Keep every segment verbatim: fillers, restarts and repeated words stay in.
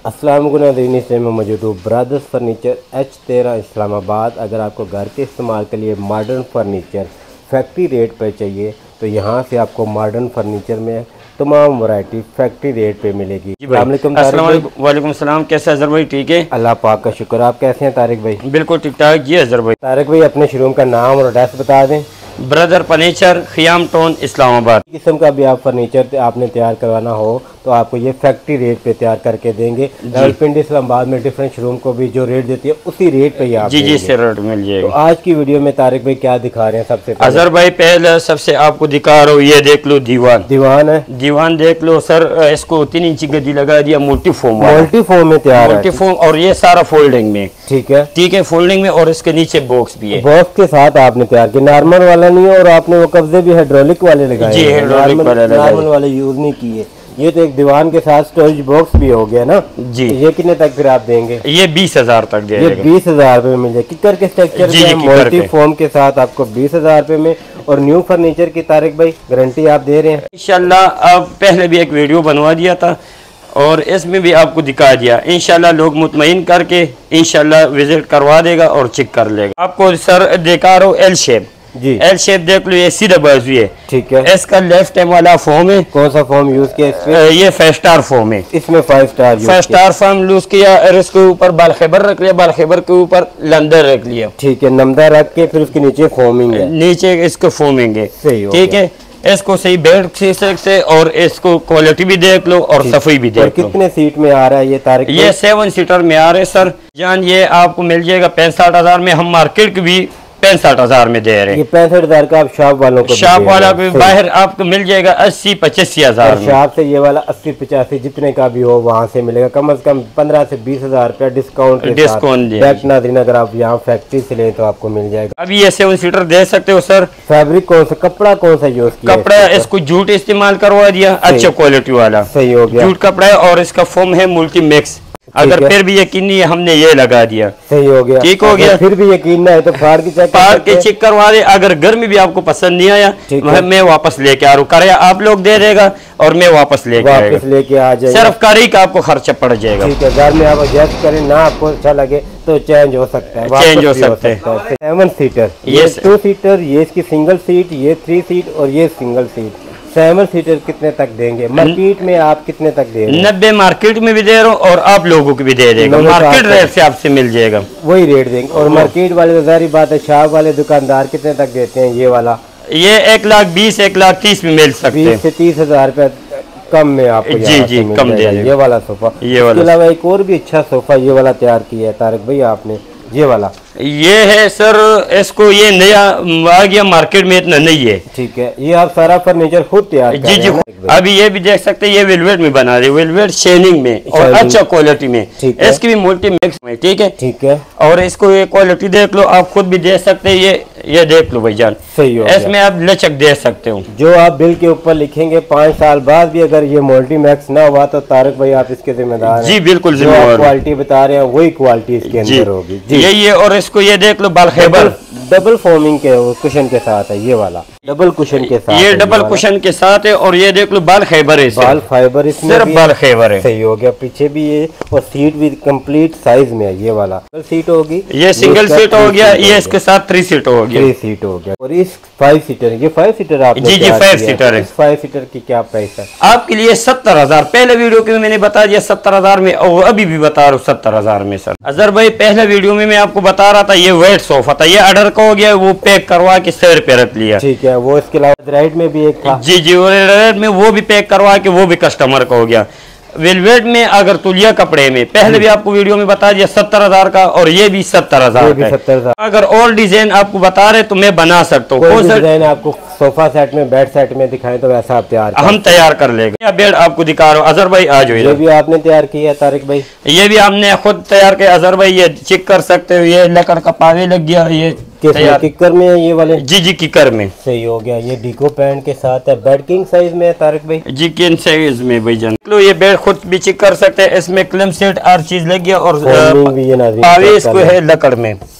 अस्सलाम वालेकुम नाज़रीन, इस टाइम में मौजूद हूँ ब्रदर्स फर्नीचर एच तेरह इस्लामाबाद। अगर आपको घर के इस्तेमाल के लिए मॉडर्न फर्नीचर फैक्ट्री रेट पर चाहिए तो यहाँ से आपको मॉडर्न फर्नीचर में तमाम वैरायटी फैक्ट्री रेट पे मिलेगी। वालेकुम सलाम, कैसे अजहर भाई? ठीक है, अल्लाह पाक का शुक्र। आप कैसे हैं तारिक भाई? बिल्कुल ठीक ठाक जी अजहर भाई। तारिक भाई अपने शोरूम का नाम और एड्रेस बता दें। Brother furniture, Khayam town, Islamabad. किस्म का भी आप फर्नीचर आपने तैयार करवाना हो तो आपको ये फैक्ट्री रेट पे तैयार करके देंगे। रावलपिंडी इस्लामाबाद में डिफरेंट शोरूम को भी जो रेट देती है उसी रेट पे ही आप जी जी से रेट मिल जाएगा। तो आज की वीडियो में तारिक भाई क्या दिखा रहे हैं? सबसे अजहर भाई पहले सबसे आपको दिखा रहा हूँ, ये देख लो दीवान। दीवान है, दीवान देख लो सर। इसको तीन इंची गद्दी लगा दिया, मल्टी फोम मल्टी फोम में तैयार है। मल्टी फोम, और ये सारा फोल्डिंग में। ठीक है, ठीक है, फोल्डिंग में। और इसके नीचे बॉक्स भी है, बॉक्स के साथ आपने तैयार किया। नॉर्मल वाला नहीं है और आपने वो कब्जे भी हाइड्रोलिक वाले लगाए जी, हाइड्रोलिक वाले लगाए। नॉर्मल वाले यूज नहीं किए। ये तो एक दीवान के साथ स्टोरेज बॉक्स भी हो गया ना जी। ये कितने तक फिर आप देंगे? ये बीस हजार तक दे। ये बीस हजार रुपए में मिल जाए। किकर के स्ट्रक्चर में मल्टी फोम के साथ आपको बीस हजार रुपए में। और न्यू फर्नीचर की तारिक भाई गारंटी आप दे रहे हैं इंशाल्लाह। अब पहले भी एक वीडियो बनवा दिया था और इसमें भी आपको दिखा दिया। इंशाल्लाह लोग मुतमईन करके इंशाल्लाह विजिट करवा देगा और चेक कर लेगा। आपको सर दिखा रहा हूँ एल शेप जी। एल शेप देख लो, ये सीधा बाजू है। ठीक है, इसका लेफ्ट हैंड वाला फॉर्म है। कौन सा फॉर्म यूज किया? ये फाइव स्टार फॉर्म है। इसमें five star five star form use किया और इसके ऊपर बाल खैबर रख लिया, बाल खैबर के ऊपर लंदर रख लिया। ठीक है, नमदा रख के फिर उसके नीचे फोमिंग है। नीचे इसको फोमिंग है। ठीक है, इसको सही बेड से और इसको क्वालिटी भी देख लो और सफाई भी देख लो। कितने सीट में आ रहा है ये तारिक? ये सेवन सीटर में आ रहे सर जान। ये आपको मिल जाएगा पैंसठ हजार में। हम मार्केट की भी पैंसठ हजार में दे रहे हैं। ये पैंसठ हजार का आप शॉप वालों को शॉप वाला भी बाहर आपको मिल जाएगा अस्सी पचासी हजार। शॉप से ये वाला अस्सी पचासी जितने का भी हो वहाँ से मिलेगा। कम से कम पंद्रह से बीस हजार रुपया डिस्काउंट डिस्काउंट नाज़रीन अगर आप यहाँ फैक्ट्री से लें तो आपको मिल जाएगा। अभी ये सेवन सीटर दे सकते हो सर। फैब्रिक कौन सा, कपड़ा कौन सा यूज किया? कपड़ा इसको जूट इस्तेमाल करवा दिया, अच्छा क्वालिटी वाला। सही हो गया, जूट कपड़ा है और इसका फोम है मल्टी मिक्स। अगर फिर भी यकीन नहीं है हमने ये लगा दिया। सही हो गया, ठीक हो गया। फिर भी यकीन नहीं है तो फाड़ के चेक फाड़ के चेक करवा दे। अगर घर में भी आपको पसंद नहीं आया मैं वापस लेके आ रहा हूँ। करे आप लोग दे देगा और मैं वापस लेके वापस लेके आ जाएगा। सिर्फ करी का आपको खर्चा पड़ जाएगा। ठीक है, घर में आप एडजस्ट करें ना, आपको अच्छा लगे तो चेंज हो सकता है, चेंज हो सकता है। सेवन सीटर, ये टू सीटर, ये इसकी सिंगल सीट, ये थ्री सीट और ये सिंगल सीट। सेवन सीटर कितने तक देंगे? मार्केट में आप कितने तक देंगे? नब्बे मार्केट में भी दे रहा हूँ और आप लोगों को भी दे देगा। मार्केट रेट से आपसे मिल जाएगा, वही रेट देंगे। और मार्केट वाले तो जारी बात है, शॉप वाले दुकानदार कितने तक देते हैं? ये वाला ये एक लाख बीस एक लाख तीस में मिल सकते हैं। बीस से तीस हजार रुपया कम में आपको जी जी कम दे ये वाला सोफा। ये वाला इसके अलावा एक और भी अच्छा सोफा ये वाला तैयार किया है तारिक भाई आपने। ये वाला ये है सर, इसको ये नया आ गया मार्केट में, इतना नहीं है। ठीक है, ये आप सारा फर्नीचर खुद तैयार जी जी। अभी ये भी देख सकते हैं, ये वेलवेट में बना रहे, वेलवेट शेनिंग में और अच्छा क्वालिटी में। इसकी भी मल्टी मिक्स में। ठीक है, ठीक है। और इसको ये क्वालिटी देख लो, आप खुद भी दे सकते हैं। ये ये देख लो भाईजान, सही हो। इसमें आप लचक दे सकते हो। जो आप बिल के ऊपर लिखेंगे पाँच साल बाद भी अगर ये मल्टी मैक्स ना हुआ तो तारिक भाई आप इसके जिम्मेदार जी। बिल्कुल जिम्मेदार। क्वालिटी बता रहे हैं वही क्वालिटी इसके अंदर होगी जी। यही है। और इसको ये देख लो, बाल खैबर डबल फोमिंग के कुशन के साथ है। ये वाला डबल कुशन के साथ, ये डबल कुशन के साथ है। और ये देख लो बाल खैबर है, बाल फाइबर इसमें सिर्फ बाल खैबर है। सही हो गया, पीछे भी ये और सीट भी कंप्लीट साइज में है। ये वाला सीट होगी, ये सिंगल सीट हो गया, ये इसके साथ थ्री सीट हो गया, थ्री सीट हो गया। और इस फाइव सीटर, ये फाइव सीटर आप जी जी फाइव सीटर है। फाइव सीटर की क्या प्राइस है आपके लिए? सत्तर हजार। पहले वीडियो में मैंने बता दिया सत्तर हजार में और अभी भी बता रहा हूँ सत्तर हजार में सर। अजहर भाई पहले वीडियो में मैं आपको बता रहा था ये वेट सोफा था, ये ऑर्डर का हो गया, वो पैक करवा के सर पे रख लिया। ठीक है, वो इसके अलावा राइट में भी एक था जी जी, रेड में वो भी पैक करवा के वो भी कस्टमर का हो गया। वेलवेट में अगर तुलिया कपड़े में पहले भी आपको वीडियो में बता दिया सत्तर हजार का और ये भी सत्तर हजार। अगर और डिजाइन आपको बता रहे तो मैं बना सकता हूँ। डिजाइन आपको सोफा सेट में, बेड सेट में दिखाएं तो वैसा आप तैयार हम तैयार कर लेंगे। बेड आपको दिखा रहा हूँ अजहर भाई, आ जाओ। ये भी आपने तैयार किया है तारिक भाई? ये भी हमने खुद तैयार किया अजहर भाई, ये चेक कर सकते हो। ये लकड़ का पावे लग गया, ये किकर में है ये वाले? जी जी किकर में। सही हो गया, ये डीको पैंट के साथ है। बेड किंग साइज में है तारिक भाई? जी किंग साइज में भाईजान। लो ये बेड खुद भी चेक कर सकते हैं, इसमें क्लम सेट हर चीज लग गया और पावे इसको है लकड़ में।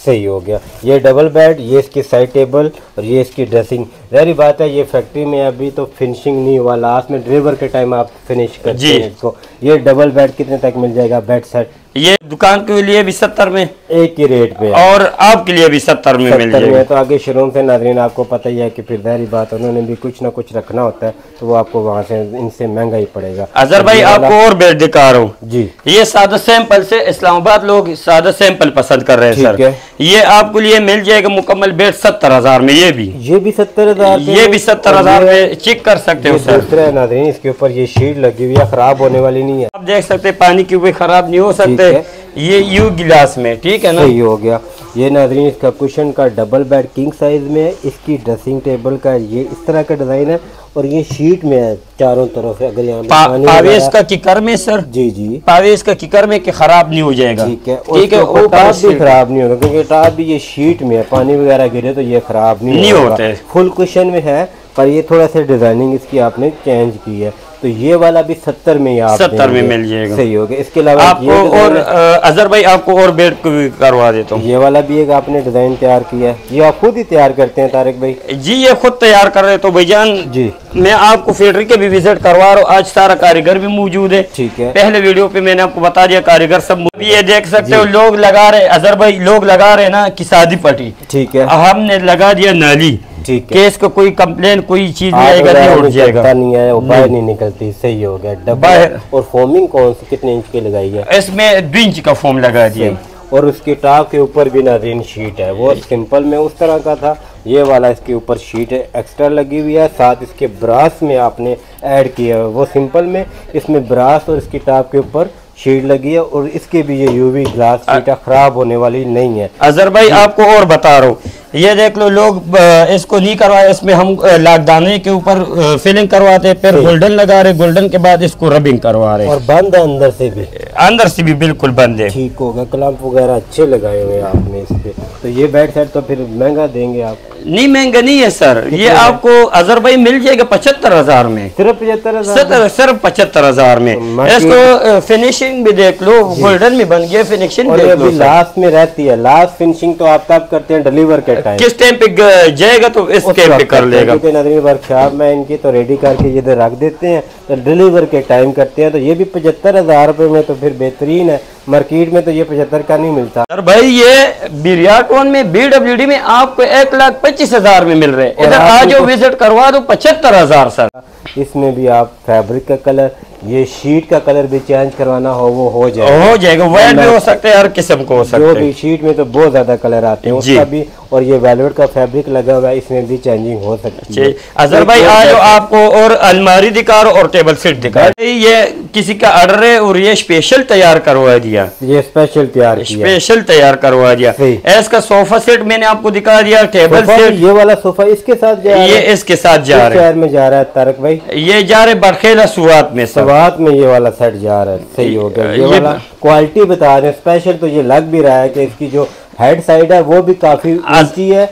सही हो गया। ये डबल बेड, ये इसकी साइड टेबल और ये इसकी ड्रेसिंग। जाहिर बात है ये फैक्ट्री में अभी तो फिनिशिंग नहीं हुआ, लास्ट में डिलीवर के टाइम आप फिनिश करते हैं इसको। ये डबल बेड कितने तक मिल जाएगा बेड सेट? ये दुकान के लिए भी सत्तर में एक ही रेट पे और आपके लिए भी सत्तर में मिल जाएगा। तो आगे शोरूम से नाज़रीन आपको पता ही है कि फिर जाहिर बात उन्होंने भी कुछ ना कुछ रखना होता है, तो वो आपको वहाँ से इनसे महंगा ही पड़ेगा। अजहर भाई आपको और बेड दिखा रहा हूँ जी। ये सादा सैंपल से इस्लामाबाद लोग सादा सैंपल पसंद कर रहे हैं सर। ये आपको लिए मिल जाएगा मुकम्मल बेड सत्तर हजार में। ये भी ये भी सत्तर हजार ये भी सत्तर हजार में चेक कर सकते हो सर। दूसरा नाज़रीन इसके ऊपर ये शीट लगी हुई है, खराब होने वाली नहीं है। आप देख सकते हैं पानी की भी खराब नहीं हो सकते। ये यू गिलास में, ठीक है ना। सही हो गया। ये नाज़रीन इसका कुशन का डबल बेड किंग साइज में है। इसकी ड्रेसिंग टेबल का ये इस तरह का डिजाइन है और ये शीट में है चारों तरफ से। अगर यहाँ पा, पावेश का किकर में सर। जी जी पावेश का किकर में कि खराब नहीं हो जाएगा। ठीक है, ठीक है। वो टाप भी खराब नहीं होगा क्योंकि टाप भी ये शीट में है, पानी वगैरह गिरे तो ये खराब नहीं, नहीं होते। फुल कुशन में है पर ये थोड़ा सा डिजाइनिंग इसकी आपने चेंज की है, तो ये वाला भी सत्तर में आप सत्तर में मिल जाएगा। सही हो गया। इसके अलावा आपको और अजहर भाई आपको और बेड करवा देता हूँ। ये वाला भी एक आपने डिजाइन तैयार किया है, ये आप खुद ही तैयार करते हैं तारिक भाई? जी ये खुद तैयार कर रहे तो भाईजान जी मैं आपको फैक्ट्री के भी विजिट करवा रहा हूँ। आज सारा कारीगर भी मौजूद है। ठीक है। पहले वीडियो पे मैंने आपको बता दिया कारीगर सब। ये देख सकते हो लोग लगा रहे अजहर भाई लोग लगा रहे ना कि शादी पट्टी। ठीक है। हमने लगा दिया नाली। ठीक है। केस को कोई कंप्लेन कोई चीज नहीं आएगा, नहीं उठ जाएगा, नहीं है वो बाहर नहीं निकलती। सही हो गया। डबल और फोमिंग कौन सी कितने इंच की लगाई है? इसमें दो इंच का फोम लगा दिया और उसकी टॉप के ऊपर भी नाज़रीन शीट है। वो सिंपल में उस तरह का था, ये वाला इसके ऊपर शीट है एक्स्ट्रा लगी हुई है। साथ इसके ब्रास में आपने ऐड किया है, वो सिंपल में इसमें ब्रास और इसकी टॉप के ऊपर शीट लगी है और इसके भी ये यूवी ग्लास शीट खराब होने वाली नहीं है। अजहर भाई आपको और बता रहा हूँ, ये देख लो लोग इसको नहीं करवाए, इसमें हम लाकदाने के ऊपर फिलिंग करवाते हैं, फिर गोल्डन लगा रहे, गोल्डन के बाद इसको रबिंग करवा रहे और बंद है अंदर से भी, अंदर से भी बिल्कुल बंद है। ठीक होगा। क्लैंप वगैरह अच्छे लगाए हुए हैं आपने इस पे, तो ये बेड सेट तो फिर महंगा देंगे आप? नहीं महंगा नहीं है सर, ये आपको अजहर भाई मिल जाएगा पचहत्तर हजार में। सिर्फ पचहत्तर हजार सिर्फ पचहत्तर हजार में। इसको फिनिशिंग भी देख लो, गोल्डन में बन गया, फिनिशिंग और अभी लास्ट में रहती है। लास्ट फिनिशिंग तो आप तब करते हैं डिलीवर के टाइम, किस टाइम पे जाएगा तो इस टाइम पे कर लेगा। क्योंकि वर्कशॉप में इनकी तो रेडी करके ये रख देते हैं, तो डिलीवर के टाइम करते हैं। तो ये भी पचहत्तर हजार रुपए में तो फिर बेहतरीन है। मार्केट में तो ये पचहत्तर का नहीं मिलता। सर भाई ये बिरियाटोन में बी डब्ल्यू डी में आपको एक लाख पच्चीस हजार में मिल रहे हैं। इधर आज विजिट करवा दो पचहत्तर हजार सर। इसमें भी आप फैब्रिक का कलर, ये शीट का कलर भी चेंज करवाना हो वो हो जाएगा, हो जाएगा। वाइट भी हो सकता है, हर किस्म को हो सकता है। जो भी शीट में तो बहुत ज्यादा कलर आते हैं उसका भी, और ये वेलवेट का फैब्रिक लगा हुआ है, इसमें भी चेंजिंग हो सकती है। अजहर भाई आज आपको और अलमारी दिखा रहा और टेबल सेट दिखा। ये किसी का ऑर्डर है और ये स्पेशल तैयार करवा दिया, ये स्पेशल तैयार स्पेशल तैयार करवा दिया। इसका सोफा सेट मैंने आपको दिखा दिया, टेबल सेट, ये वाला सोफा इसके साथ जा रहा है, ये इसके साथ जा रहा है, में जा रहा है तारक भाई, ये जा रहे बरखेला सुवात में, सुवात में ये वाला सेट जा रहा है। सही हो गया। ये, ये वाला क्वालिटी बता रहे हैं स्पेशल, तो ये लग भी रहा है कि इसकी जो हेड साइड है वो भी काफी ऊंची है।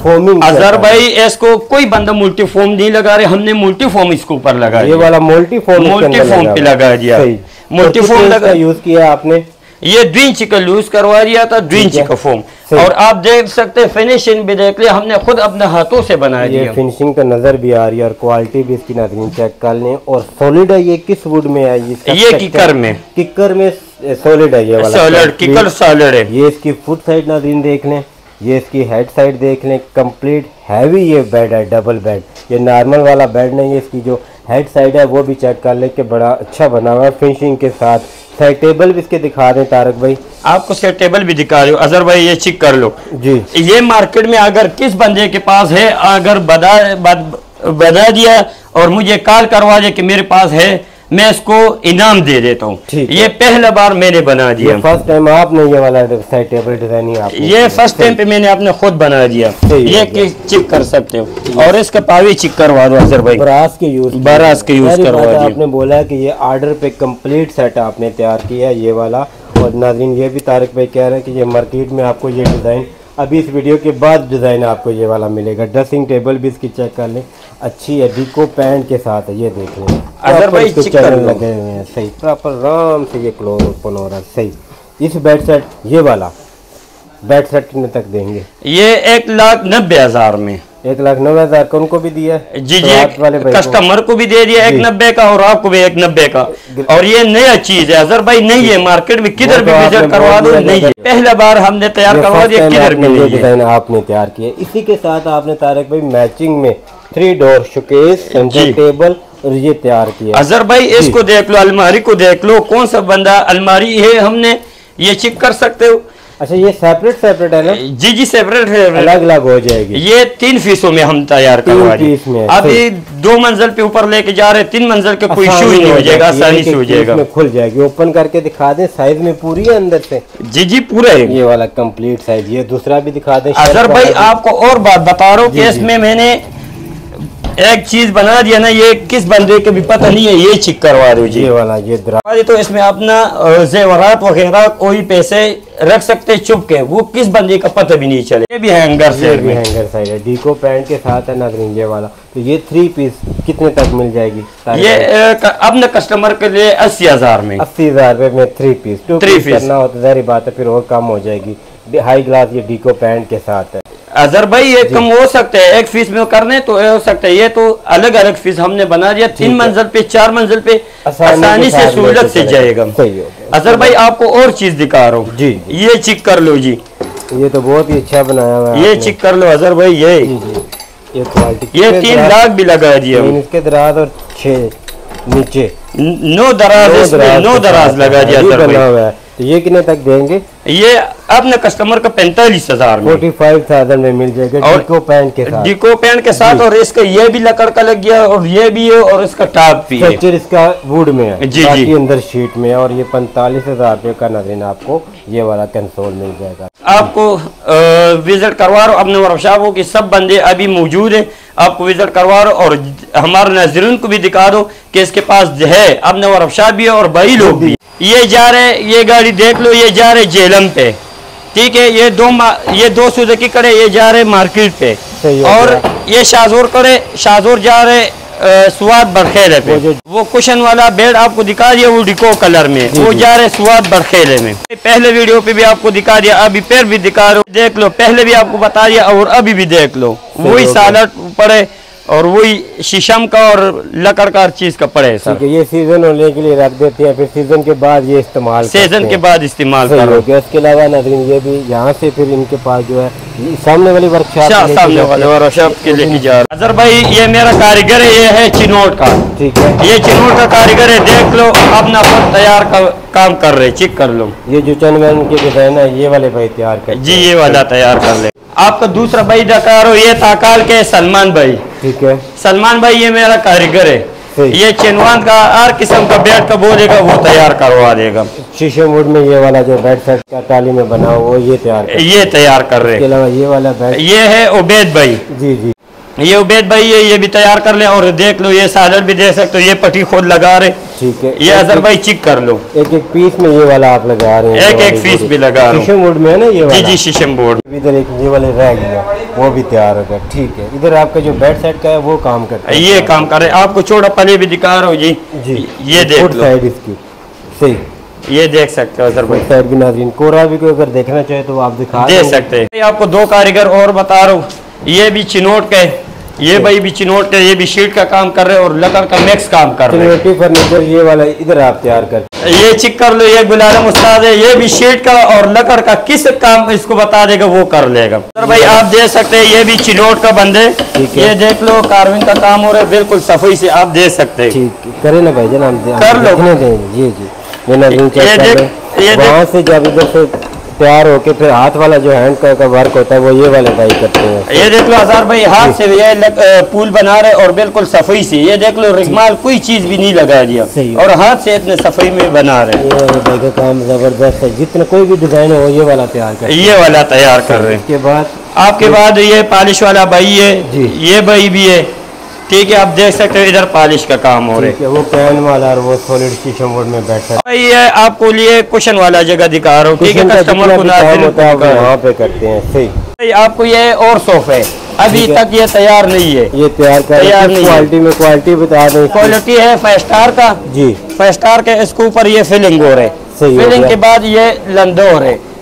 अजहर भाई इसको कोई बंदा मुल्टी फोम नहीं लगा रहे, हमने मुल्टी फोम इसके ऊपर लगा, ये वाला मुल्टी फोम मुल्टी फोम पे लगा दिया। मुल्टी फोम लगा यूज किया आपने, ये दो इंच का लूज करवा दिया था, दो इंच का फोम। और आप देख सकते हैं फिनिशिंग भी देख लिया, हमने खुद अपने हाथों से बनाया। ये फिनिशिंग का नजर भी आ रही है और क्वालिटी भी इसकी नाज़रीन चेक कर लें। और सॉलिड है, ये किस वुड में है? ये ये किकर में, किकर में सॉलिड है, ये वाला सॉलिड किकर सॉलिड है। ये इसकी फुट साइड नाज़रीन देख लें, ये इसकी हेड साइड देख लें, कंप्लीट हैवी ये बेड है, डबल बेड। ये नॉर्मल वाला बेड नहीं है, इसकी जो हेड साइड है वो भी चेक कर ले कि बड़ा अच्छा बना हुआ है फिनिशिंग के साथ। साइड टेबल भी इसके दिखा दें तारक भाई, आपको साइड टेबल भी दिखा रहे हो। अजहर भाई ये चेक कर लो जी। ये मार्केट में अगर किस बंदे के पास है, अगर बता बता दिया और मुझे कॉल करवा दे कि मेरे पास है, मैं इसको इनाम दे देता हूँ। ये पहला बार मैंने बना दिया, फर्स्ट टाइम आपने ये वाला साइड टेबल डिजाइनिंग, ये फर्स्ट टाइम पे मैंने अपने खुद बना दिया। ये चेक कर सकते हो। और इसका पावी चेक करवा दो अजहर भाई, बरास के यूज बरास के यूज करवा दिया। आपने बोला कि ये ऑर्डर पे कंप्लीट सेट आपने तैयार किया ये वाला। और नाज़रीन ये भी तारिक भाई कह रहे हैं कि ये मार्केट में आपको ये डिज़ाइन अभी इस वीडियो के बाद डिज़ाइन आपको ये वाला मिलेगा। ड्रेसिंग टेबल भी इसकी चेक कर लें, अच्छी है, डिको पैंट के साथ है, ये देख लें। अजहर भाई चैनल लगे हुए हैं, सही प्रॉपर आराम से ये क्लोज ओपन हो रहा है। सही इस बेड सेट ये वाला बेड सेट कितने तक देंगे? ये एक लाख नब्बे हजार में, एक लाख नब्बे हजार का उनको भी दिया है? जी जी, कस्टमर को भी दे दिया एक नब्बे का और आपको भी एक नब्बे का। और ये नया चीज है अजहर भाई, नहीं है मार्केट में, किधर भी विजिट करवा दो, नहीं है, पहला बार हमने तैयार करवा दिया, किधर भी नहीं डिजाइन आपने तैयार किया। इसी के साथ आपने तारिक भाई मैचिंग में three door showcase, centre table और ये तैयार किया। अजहर भाई इसको देख लो, अलमारी को देख लो, कौन सा बंदा अलमारी है, हमने ये चेक कर सकते हो। अच्छा ये सेपरेट सेपरेट है ना? जी जी सेपरेट है, अलग अलग हो जाएगी। ये तीन फीसों में हम तैयार करवा रहे। अभी दो मंजिल पे ऊपर लेके जा रहे हैं, तीन मंजिल के कोई इशू ही नहीं हो जाएगा, आसानी से हो जाएगा। खुल जाएगी। ओपन करके दिखा दें, साइज में पूरी है अंदर से? जी जी पूरा है, ये वाला कंप्लीट साइज। ये दूसरा भी दिखा दें। अजहर भाई आपको और बात बता रहा हूँ कि इसमें मैंने एक चीज बना दिया ना, ये किस बंदे के भी पता नहीं है, ये चेक करवा दो जी। ये वाला ये दराज, तो इसमें अपना जेवरात वगैरह कोई पैसे रख सकते चुप के, वो किस बंदे का पता भी नहीं चले। ये भी हैंगर से भी हैंगर साइड है, डीको पैंट के साथ है नाज़रीन ये वाला। तो ये थ्री पीस कितने तक मिल जाएगी? ये अपने कस्टमर के लिए अस्सी हजार में, अस्सी हजार रुपए में three piece. Two three piece piece करना होता है बात है, फिर और कम हो जाएगी। हाई ग्लास ये डीको पैंट के साथ है। अजहर भाई ये कम हो सकते हैं, एक फीस में करने तो हो सकता है, ये तो अलग अलग फीस हमने बना दिया, तीन मंजिल पे चार मंजिल पे आसानी से सहूलत से जाएगा। अजहर भाई आपको और चीज दिखा रहा हूँ जी, ये चेक कर लो जी, ये तो बहुत ही अच्छा बनाया हुआ है, ये चेक कर लो अजहर भाई। ये ये क्वालिटी, ये तीन लाख भी लगा दिया, इसके दराज और छह नीचे नौ दराज, नौ दराज लगा दिया अजहर भाई। तो ये कितने तक देंगे? ये अपने कस्टमर का पैंतालीस हजार में, फोर्टी फाइव थाउजेंड में मिल जाएगा डीको पैंट के साथ। डीको पैंट के साथ, और इसका ये भी लकड़ का लग गया और ये भी है और इसका टॉप भी है, इसका वुड में है जी जी, अंदर शीट में। और ये पैंतालीस हजार रुपये का नाज़रीन आपको ये वाला कंसोल मिल जाएगा। आपको विजिट करवा रहा हूँ अपने वर्कशॉपों के सब बंदे अभी मौजूद हैं, आपको विजिट करवा रहा हूँ और हमारे नाज़रीन को भी दिखा दो कि इसके पास है अपने वर्कशॉप भी है और भाई लोग भी। ये जा रहे, ये गाड़ी देख लो, ये जा रहे जेलम पे, ठीक है, ये दो ये दो सुजुकी कड़े ये जा रहे मार्केट पे, और ये शाहजोर कड़े शाहजोर जा रहे स्वाद बरखेले पे। वो कुशन वाला बेड आपको दिखा दिया, वो डिको कलर में, वो जा रहे स्वाद बरखेले में। पहले वीडियो पे भी आपको दिखा दिया, अभी फिर भी दिखा रहे हो, देख लो, पहले भी आपको बता दिया और अभी भी देख लो, वही सालट पड़े और वही शीशम का और लकड़ का हर चीज का पड़े सर। ये सीजन होने के लिए रख देते हैं, फिर सीजन के बाद ये इस्तेमाल सीजन के बाद इस्तेमाल करोगे। इसके अलावा नाज़रीन ये भी यहाँ से फिर इनके पास जो है सामने वाली वर्कशॉप, सामने वाले वर्कशॉप के लेके जा रहा। अजहर भाई ये मेरा कारीगर है, ये है चिनोट का, ठीक है, ये चिनोट का कारीगर है, देख लो अपना खुद तैयार का काम कर रहे, चेक कर लो। ये जो चंदन के डिजाइन है ये वाले भाई तैयार कर जी, ये वाला तैयार कर ले। आपका दूसरा भाई दिखा रहा, ये ताकाल के सलमान भाई, ठीक है, सलमान भाई ये मेरा कारीगर है, ये चिनवान का हर किस्म का बेड का बोलेगा वो तैयार करवा देगा। शीशे वुड में ये वाला जो बेड सेट का टाली में बना हो वो ये तैयार ये तैयार कर रहे। इसके अलावा ये वाला बेड, ये है उबैद भाई, जी जी, ये उबैद भाई ये ये भी तैयार कर ले, और देख लो ये सादर भी दे सकते हो, ये पट्टी खुद लगा रहे, ठीक है, ये अजहर भाई चेक कर लो, एक एक पीस में ये वाला आप लगा रहे हैं, एक एक पीस भी लगा रहे हैं, शीशम बोर्ड में है ना ये वाला, जी जी शीशम बोर्ड। इधर एक ये वाले रह गया वो भी तैयार हो गया, ठीक है। इधर आपका जो बेड सेट का है वो काम करता है, ये काम कर रहे हैं। आपको चौड़ा पले भी दिखा रहा हूँ जी, जी ये देख लो साइड इसकी, सही, ये देख सकते हो अजहर भाई साइड की नाज़रीन। कोरा भी कोई अगर देखना चाहे तो आप दिखा दे सकते हैं। आपको दो कारीगर और बता रहा हूँ, ये भी चिनोट का, ये भाई भी चिनोट का, ये भी शीट का काम कर रहे हैं और लकड़ का मिक्स काम कर रहे हैं। फर्नीचर ये वाला इधर आप तैयार कर, ये चेक कर लो, ये गुलाम उस्ताद है, ये भी शीट का और लकड़ का किस काम इसको बता देगा वो कर लेगा। सर भाई आप देख सकते हैं, ये भी चिनोट का बंदे, ये देख लो कार्विंग का काम हो रहा है, बिल्कुल सफाई से आप देख सकते हैं। करे ना भाई जनाब, कर लो, जी जी, वहाँ से जब इधर से तैयार होके फिर हाथ वाला जो हैंड का, का वर्क होता है वो ये वाले भाई करते हैं। ये देख लो अजहर भाई हाथ से ये पुल बना रहे और बिल्कुल सफाई से, ये देख लो रिगमाल कोई चीज भी नहीं लगा दिया और हाथ से इतने सफाई में बना रहे। ये वाले भाई का काम जबरदस्त है, जितना कोई भी डिजाइन हो ये वाला तैयार कर, ये वाला तैयार कर रहे हैं। इसके बाद आपके बाद ये पॉलिश वाला भाई है, ये भाई भी है, ठीक है, आप देख सकते हो इधर पॉलिश का काम हो रहा है, वो पैन वाला और वो सॉलिड शीशम बोर्ड में बैठा है। ये आपको लिए कुशन वाला जगह दिखा रहा हूँ, ठीक है, कस्टमर को वहाँ पे करते हैं, सही। आपको ये और सोफे अभी तक ये तैयार नहीं है, ये तैयार तैयार नहीं, क्वालिटी में क्वालिटी बता दें, क्वालिटी है फाइव स्टार का, जी फाइव स्टार के, इसके ऊपर ये फिलिंग हो रहे, फिलिंग के बाद ये लंदो हो रहे,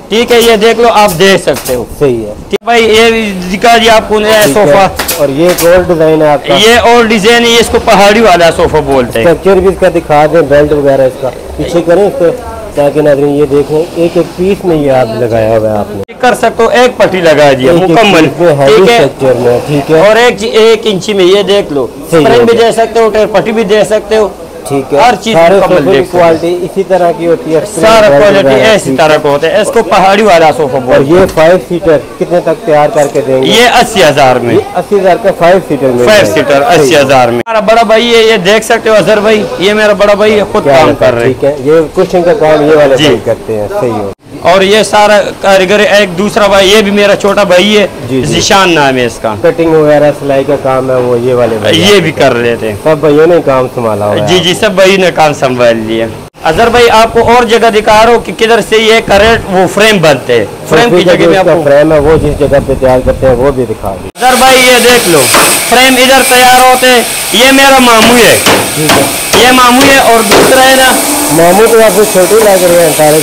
ठीक है, ये देख लो, आप देख सकते हो। सही है ठीक भाई, ये दिखा दिया आपको सोफा। और ये गोल्ड डिजाइन है आपका, ये और डिजाइन है, इसको पहाड़ी वाला सोफा बोलते हैं। स्ट्रक्चर भी इसका दिखा दें, बेल्ट वगैरह इसका पीछे करें इसको, ताकि नाज़रीन ये देखें एक एक पीस में ये आप लगाया हुआ है आपने, कर सकते हो। एक पट्टी लगा दिया मुकम्मल, ठीक है, स्ट्रक्चर में, ठीक है। और एक एक इंची में ये देख लो, स्प्रिंग भी दे सकते हो, पट्टी भी दे सकते हो, ठीक है। हर चीज क्वालिटी इसी तरह की होती है, सारा क्वालिटी इसी तरह का होता है। इसको पहाड़ी वाला सोफा बोलते हैं। और ये फाइव सीटर कितने तक तैयार करके देंगे? ये अस्सी हजार में, अस्सी हजार का फाइव सीटर में, फाइव सीटर अस्सी हजार में। हमारा बड़ा भाई है, ये देख सकते हो अजहर भाई, ये मेरा बड़ा भाई है, खुद काम कर रहे हैं। ठीक है, ये कुशन का काम ये वाले भाई करते हैं, सही हो। और ये सारा कारीगर एक दूसरा भाई, ये भी मेरा छोटा भाई है, जिशान नाम है इसका। कटिंग वगैरह सिलाई का काम है वो ये वाले भाई ये भी कर रहे थे। सब भाइयों ने काम संभाला हुआ है। जी जी, सब भाई ने काम संभाल लिया। अजहर भाई आपको और जगह दिखा रहा हूँ कि किधर से ये करेंट वो फ्रेम बनते हैं। फ्रेम की जगह में आपको फ्रेम है वो जिस जगह पे तैयार करते हैं वो भी दिखा दी। अजहर भाई ये देख लो, फ्रेम इधर तैयार होते हैं। ये मेरा मामू है, ठीक है, ये मामू है। और दूसरा है ना, मामू तो आपको छोटे लग रहे हैं तारिक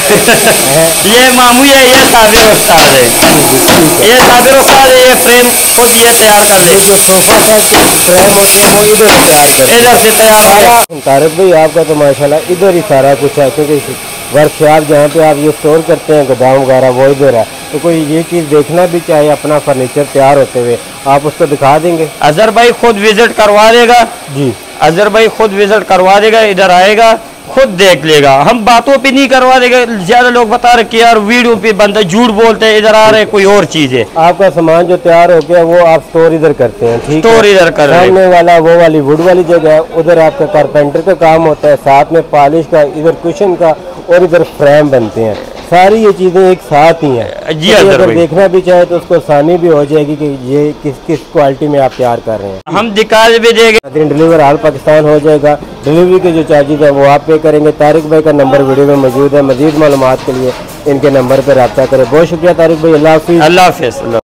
भाई। ये मामू है, ये साबिर उस्ताद है, ये साबिर उस्ताद है। ये फ्रेम खुद ये तैयार कर ले, जो सोफा का फ्रेम होते हैं वो इधर तैयार करते हैं, इधर से तैयार हो। तारिक भाई आपका तो माशाल्लाह इधर ही सारा कुछ है, क्योंकि वर्कशॉप जहाँ पे आप ये स्टोर करते हैं गोदाम वगैरह वो इधर है। तो कोई ये चीज़ देखना भी चाहे अपना फर्नीचर तैयार होते हुए, आप उसको दिखा देंगे? अजहर भाई खुद विजिट करवा देगा जी, अजहर भाई खुद विजिट करवा देगा, इधर आएगा खुद देख लेगा। हम बातों पे नहीं करवा देगा। ज्यादा लोग बता रहे कि यार वीडियो पे बंदा झूठ बोलते हैं, इधर आ रहे कोई और चीज है। आपका सामान जो तैयार हो गया वो आप स्टोर इधर करते हैं, ठीक है? स्टोर इधर कर रहे हैं। वाला वो वाली वुड वाली जगह है, उधर आपका कारपेंटर का काम होता है, साथ में पॉलिश का, इधर कुशन का, और इधर फ्रेम बनते हैं। सारी ये चीजें एक साथ ही हैं। जी, तो अगर देखना भी चाहे तो उसको आसानी भी हो जाएगी कि ये किस किस क्वालिटी में आप तैयार कर रहे हैं। हम दिखा भी देंगे। डिलीवर ऑल पाकिस्तान हो जाएगा। डिलीवरी के जो चार्जेज है वो आप पे करेंगे। तारिक भाई का नंबर वीडियो में मौजूद है। मजीद मालूमात के लिए इनके नंबर पर रब्ता करें। बहुत शुक्रिया तारिक भाई, अल्लाह हाफिज़। अल्लाह हाफिज़।